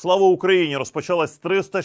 Слава Україні! Розпочалась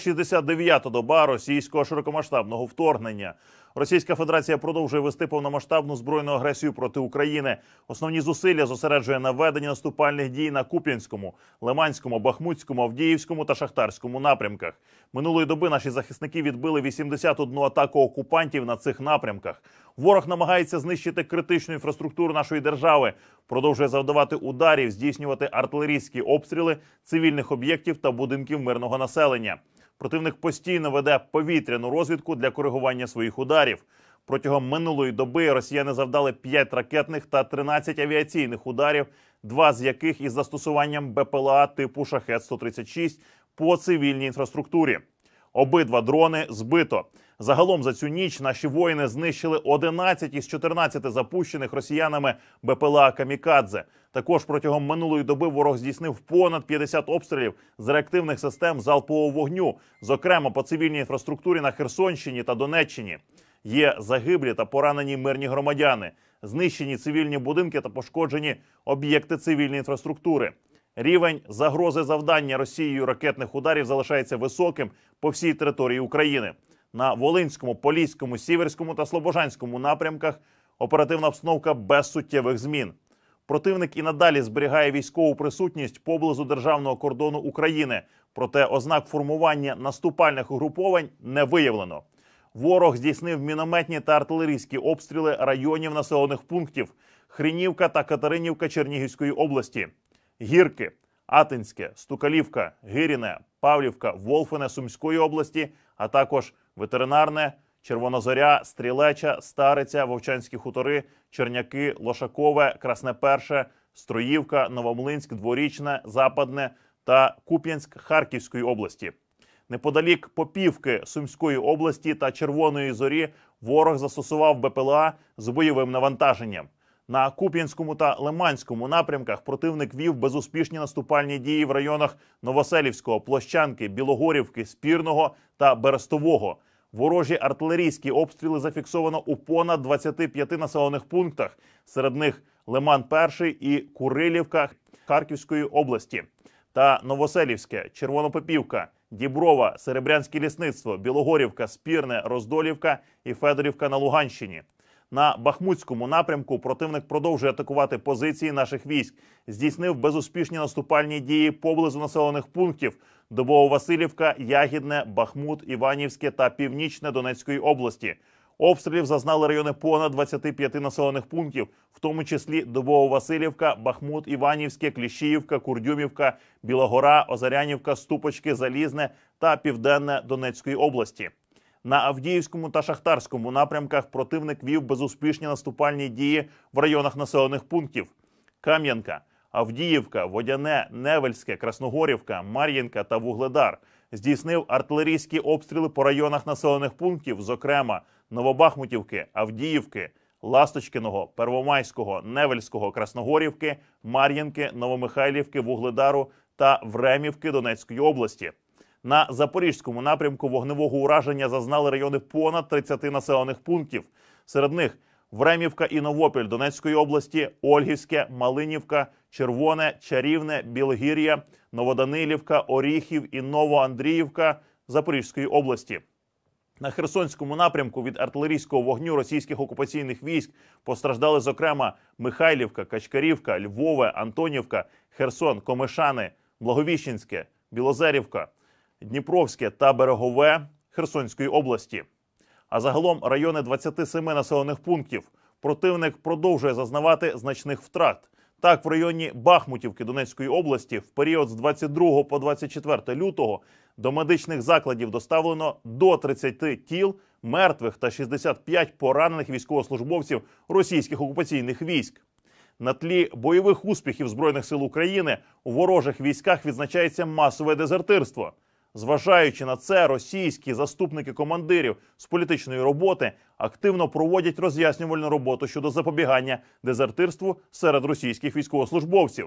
369-та доба російського широкомасштабного вторгнення. Російська Федерація продовжує вести повномасштабну збройну агресію проти України. Основні зусилля зосереджує на веденні наступальних дій на Куп'янському, Лиманському, Бахмутському, Авдіївському та Шахтарському напрямках. Минулої доби наші захисники відбили 81 атаку окупантів на цих напрямках. Ворог намагається знищити критичну інфраструктуру нашої держави, продовжує завдавати ударів, здійснювати артилерійські обстріли цивільних об'єктів та будинків мирного населення. Противник постійно веде повітряну розвідку для коригування своїх ударів. Протягом минулої доби росіяни завдали 5 ракетних та 13 авіаційних ударів, 2 з яких із застосуванням БПЛА типу «Шахед-136» по цивільній інфраструктурі. Обидва дрони збито. Загалом за цю ніч наші воїни знищили 11 із 14 запущених росіянами БПЛА «Камікадзе». Також протягом минулої доби ворог здійснив понад 50 обстрілів з реактивних систем залпового вогню, зокрема по цивільній інфраструктурі на Херсонщині та Донеччині. Є загиблі та поранені мирні громадяни, знищені цивільні будинки та пошкоджені об'єкти цивільної інфраструктури. Рівень загрози завдання Росією ракетних ударів залишається високим по всій території України. На Волинському, Поліському, Сіверському та Слобожанському напрямках оперативна обстановка без суттєвих змін. Противник і надалі зберігає військову присутність поблизу державного кордону України, проте ознак формування наступальних угруповань не виявлено. Ворог здійснив мінометні та артилерійські обстріли районів населених пунктів Хринівка та Катеринівка Чернігівської області, Гірки, Атинське, Стукалівка, Гиріне, Павлівка, Волфине Сумської області, а також Ветеринарне, Червонозоря, Стрілеча, Стариця, Вовчанські хутори, Черняки, Лошакове, Красне Перше, Строївка, Новомлинськ, Дворічне, Западне та Куп'янськ Харківської області. Неподалік Попівки Сумської області та Червоної Зорі ворог застосував БПЛА з бойовим навантаженням. На Куп'янському та Лиманському напрямках противник вів безуспішні наступальні дії в районах Новоселівського, Площанки, Білогорівки, Спірного та Берестового. Ворожі артилерійські обстріли зафіксовано у понад 25 населених пунктах, серед них Лиман-1 і Курилівка Харківської області та Новоселівське, Червонопопівка, Діброва, Серебрянське лісництво, Білогорівка, Спірне, Роздолівка і Федорівка на Луганщині. На Бахмутському напрямку противник продовжує атакувати позиції наших військ, здійснив безуспішні наступальні дії поблизу населених пунктів Дубово-Василівка, Ягідне, Бахмут, Іванівське та Північне Донецької області. Обстрілів зазнали райони понад 25 населених пунктів, в тому числі Дубово-Василівка, Бахмут, Іванівське, Кліщіївка, Курдюмівка, Білогора, Озарянівка, Ступочки, Залізне та Південне Донецької області. На Авдіївському та Шахтарському напрямках противник вів безуспішні наступальні дії в районах населених пунктів Кам'янка, Авдіївка, Водяне, Невельське, Красногорівка, Мар'їнка та Вугледар. Здійснив артилерійські обстріли по районах населених пунктів, зокрема Новобахмутівки, Авдіївки, Ласточкиного, Первомайського, Невельського, Красногорівки, Мар'їнки, Новомихайлівки, Вугледару та Времівки Донецької області. На Запорізькому напрямку вогневого ураження зазнали райони понад 30 населених пунктів. Серед них Времівка і Новопіль Донецької області, Ольгівське, Малинівка, Червоне, Чарівне, Білогір'я, Новоданилівка, Оріхів і Новоандріївка Запорізької області. На Херсонському напрямку від артилерійського вогню російських окупаційних військ постраждали, зокрема, Михайлівка, Качкарівка, Львове, Антонівка, Херсон, Комишани, Благовіщенське, Білозерівка, Дніпровське та Берегове Херсонської області. А загалом райони 27 населених пунктів противник продовжує зазнавати значних втрат. Так, в районі Бахмутівки Донецької області в період з 22 по 24 лютого до медичних закладів доставлено до 30 тіл мертвих та 65 поранених військовослужбовців російських окупаційних військ. На тлі бойових успіхів Збройних сил України у ворожих військах відзначається масове дезертирство. Зважаючи на це, російські заступники командирів з політичної роботи активно проводять роз'яснювальну роботу щодо запобігання дезертирству серед російських військовослужбовців.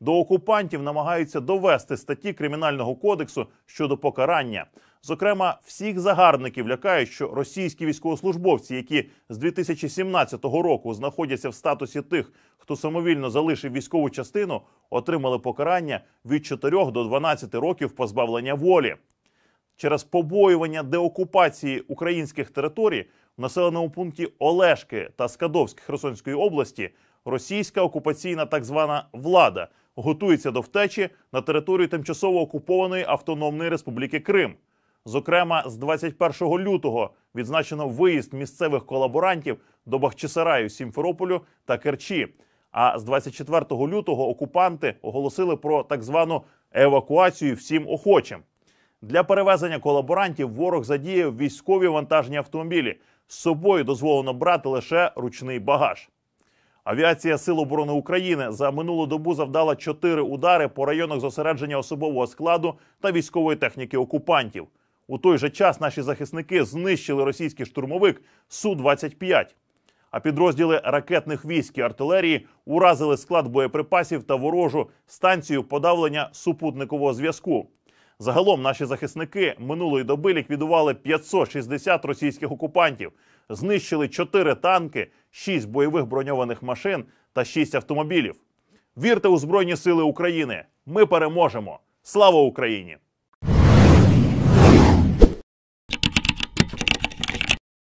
До окупантів намагаються довести статті Кримінального кодексу щодо покарання. Зокрема, всіх загарбників лякають, що російські військовослужбовці, які з 2017 року знаходяться в статусі тих, хто самовільно залишив військову частину, отримали покарання від 4 до 12 років позбавлення волі. Через побоювання деокупації українських територій в населеному пункті Олешки та Скадовськ Херсонської області російська окупаційна так звана влада готується до втечі на територію тимчасово окупованої Автономної Республіки Крим. Зокрема, з 21 лютого відзначено виїзд місцевих колаборантів до Бахчисараю, Сімферополю та Керчі. А з 24 лютого окупанти оголосили про так звану евакуацію всім охочим. Для перевезення колаборантів ворог задіяв військові вантажні автомобілі. З собою дозволено брати лише ручний багаж. Авіація Сил оборони України за минулу добу завдала 4 удари по районах зосередження особового складу та військової техніки окупантів. У той же час наші захисники знищили російський штурмовик Су-25. А підрозділи ракетних військ і артилерії уразили склад боєприпасів та ворожу станцію подавлення супутникового зв'язку. Загалом наші захисники минулої доби ліквідували 560 російських окупантів, знищили 4 танки, 6 бойових броньованих машин та 6 автомобілів. Вірте у Збройні Сили України! Ми переможемо! Слава Україні!